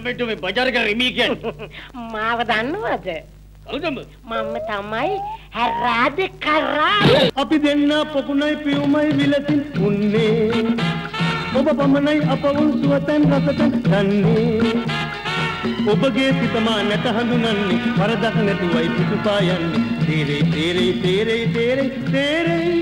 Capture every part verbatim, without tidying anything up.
එළමෙට්ටු මේ බજાર එක රිමී කියන්නේ. මාව දන්නවද? කවුද උඹ? මම තමයි හැරාද කරා. අපි දෙන්න පොකුණයි පියුමයි විලසින් උන්නේ. ඔබ පමණයි අප වුන් සුවතෙන් රසතෙන් දන්නේ. ඔබගේ සිතමා නැත හඳුනන්නේ වරදක් නැතුවයි පිටුපා යන්නේ. තේරෙයි තේරෙයි තේරෙයි තේරෙයි තේරෙයි.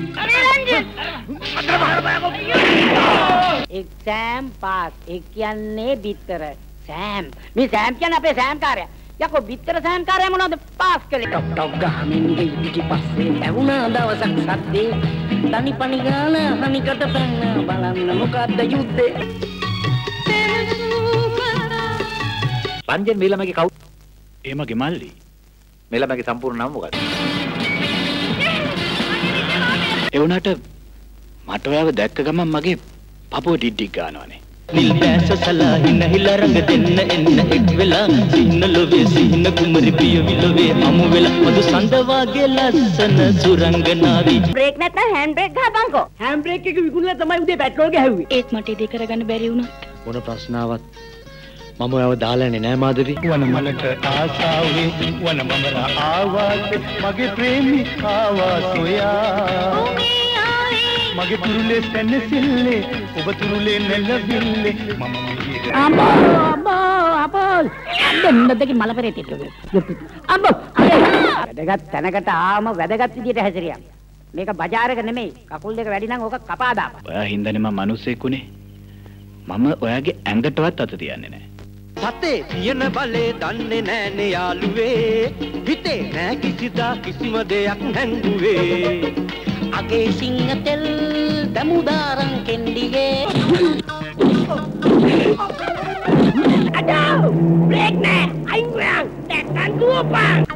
Exam pass. ඒ කියන්නේ බිත්තර. සෑම්. මේ සෑම් කියන්නේ අපේ සෑම් කාර්යය. යකෝ බිත්තර සෑම් කාර්යය මොනවද පාස් කළේ? ටොක් ටොක් ගහමින් ගිහි පිටිපස්සේ ඇවුනා දවසක් සද්දේ. තනි පනි ගාන හනිකට පැන්න බලන්න මොකද්ද යුද්ධේ? පංජෙන් මේ ළමගේ කවුද? ඒ මගේ මල්ලි. මේ ළමගේ සම්පූර්ණ නම මොකක්ද? ඒ වුණාට මට ඔයාව දැක්ක ගමන් මගේ පපුව ඩිඩ්ඩික් ගන්නවානේ. නිල් දැස සලා හින හිල රඟ දෙන්න එන්න එක් වෙලා සිහින ලොවේ සිහින කුමරි පිය විලොවේ අමු වෙලා මදු සඳ වාගේ ලස්සන සුරංගනාවි. බ්‍රේක් නැත්නම් හෑන්ඩ් බ්‍රේක් ගහපන්කෝ. හෑන්ඩ් බ්‍රේක් එක විකුණලා තමයි උදේ පෙට්‍රෝල් ගහුවේ. ඒත් මට ඉදේ කරගන්න බැරි වුණා. මොන ප්‍රශ්නාවක් මම ඔයව දාලානේ නෑ මාදවි. වන මලට ආසාවේ වන මමලා ආවාසේ මගේ ප්‍රේමිකාවා සොයා. මගේ තුරුලේ සැනසෙල්ලේ ඔබ තුරුලේ නැලවිල්ලේ මම මිහිර. අම්මෝ අම්මෝ අපෝල්. දෙන්නදගේ මලපරේ තිටුවේ. අම්මෝ වැදගත් තැනකට ආවම වැදගත් විදියට හැසිරියා. මේක බજાર එක නෙමෙයි. කකුල් දෙක වැඩි නම් ඕක කපා දාපන්. ඔයා හින්දානේ මම මිනිස්සෙක් උනේ. මම ඔයාගේ ඇඟටවත් අත තියන්නේ නෑ. සතේ තියෙන බලේ දන්නේ නෑනේ යාළුවේ. හිතේ නෑ කිසිදා කිසිම දෙයක් නැංගුවේ. අගේ සිංහ තෙල් දමුදාරන් කෙන්ඩිගේ. අඩෝ බ්‍රේක් නෑ. අයින් වයන්. දැක්කන් දුවපන්.